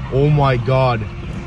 Oh my god.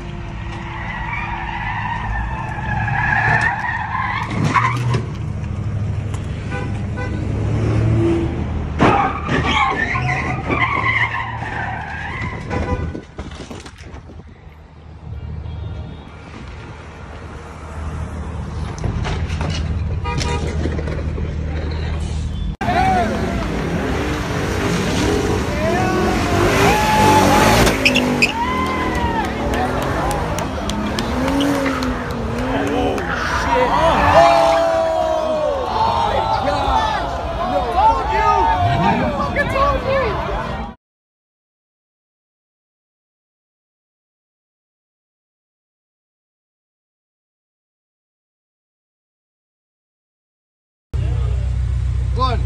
One.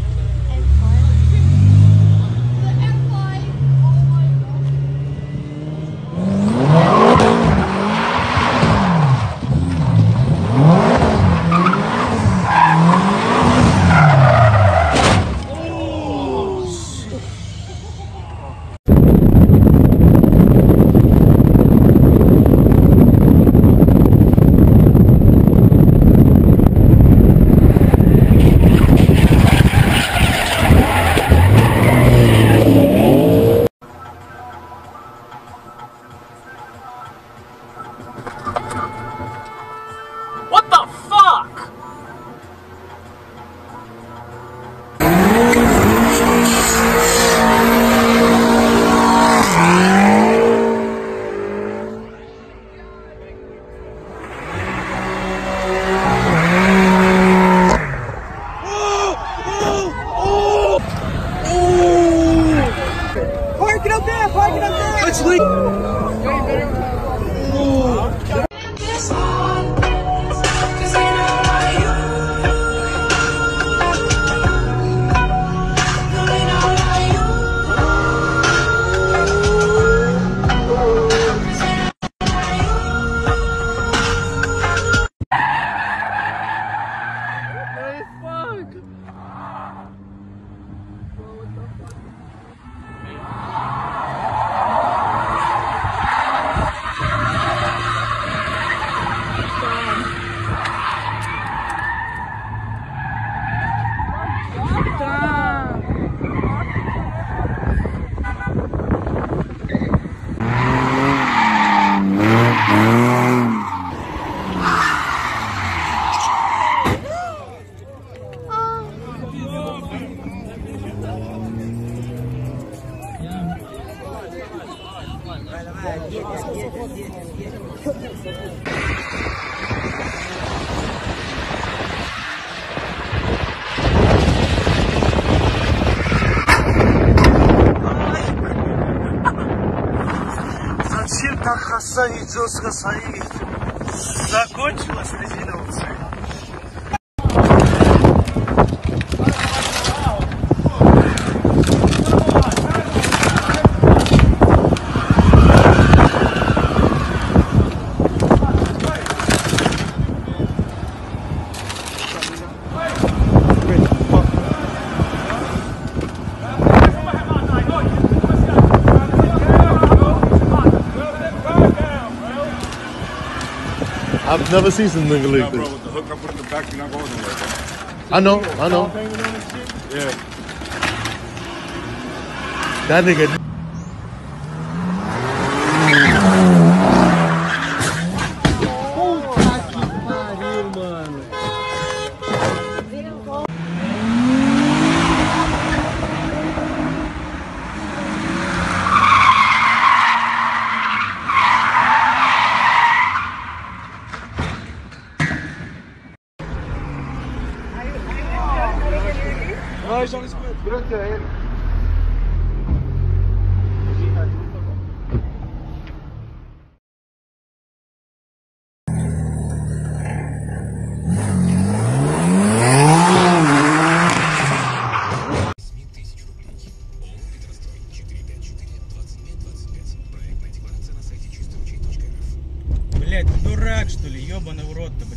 What the fuck? Park it up there! Park it up there! Let's leave. Зачем так хасанить жестко своих? Закончилась резиновция. I've never seen something like Bro, this. with the hook I put in the back, you're not going anywhere, bro. I know. Yeah. That nigga. No, is alles gut. Bitte, Herr. Блять, ты дурак что ли, ёбаный в рот-то, блядь.